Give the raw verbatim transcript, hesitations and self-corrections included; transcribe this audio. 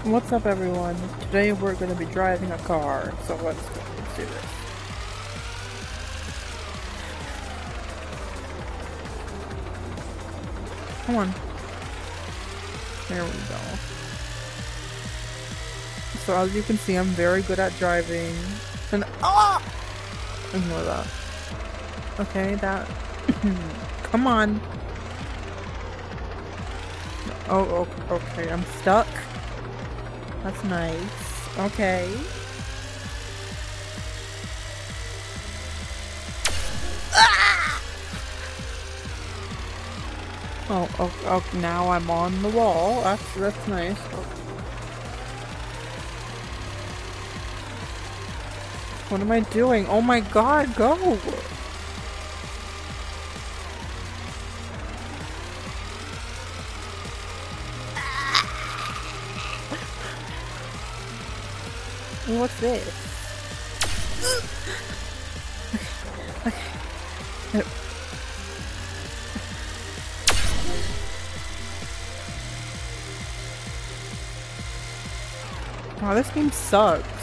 What's up, everyone? Today we're going to be driving a car, so let's, let's do this. Come on. There we go. So as you can see, I'm very good at driving. And ah! Ignore that. Okay, that. Come on. Oh, oh, okay, I'm stuck. That's nice. Okay. Oh, oh, oh, now I'm on the wall. That's, that's nice. Oh. What am I doing? Oh my god, go! What's this? Okay. Okay. Wow, this game sucks.